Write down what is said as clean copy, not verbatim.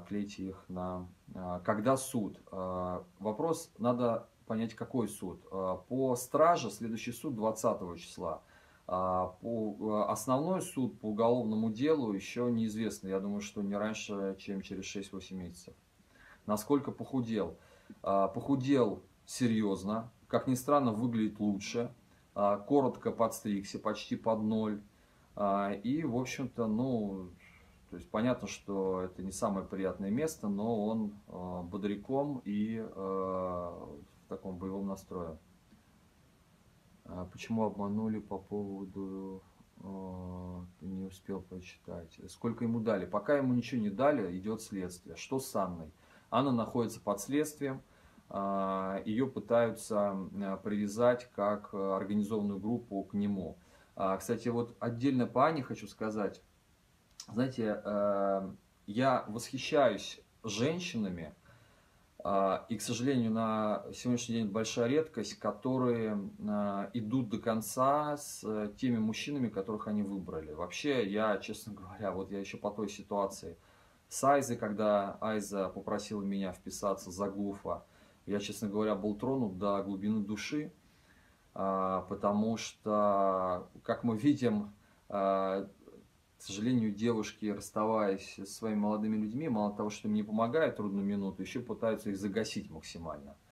клейте их на... Когда суд? Вопрос, надо понять, какой суд. По страже следующий суд 20 числа. Основной суд по уголовному делу еще неизвестно. Я думаю, что не раньше, чем через 6-8 месяцев. Насколько похудел? Похудел серьезно. Как ни странно, выглядит лучше. Коротко подстригся, почти под ноль. И, в общем-то, ну, то есть понятно, что это не самое приятное место, но он бодряком и в таком боевом настрое. Почему обманули по поводу... Не успел прочитать. Сколько ему дали? Пока ему ничего не дали, идет следствие. Что с Анной? Анна находится под следствием. Ее пытаются привязать как организованную группу к нему. Кстати, вот отдельно по Ане хочу сказать. Знаете, я восхищаюсь женщинами, и, к сожалению, на сегодняшний день большая редкость, которые идут до конца с теми мужчинами, которых они выбрали. Вообще, я, честно говоря, вот я еще по той ситуации с Айзой, когда Айза попросила меня вписаться за Гуфа, я, честно говоря, был тронут до глубины души, потому что, как мы видим, к сожалению, девушки, расставаясь со своими молодыми людьми, мало того, что им не помогают в трудную минуту, еще пытаются их загасить максимально.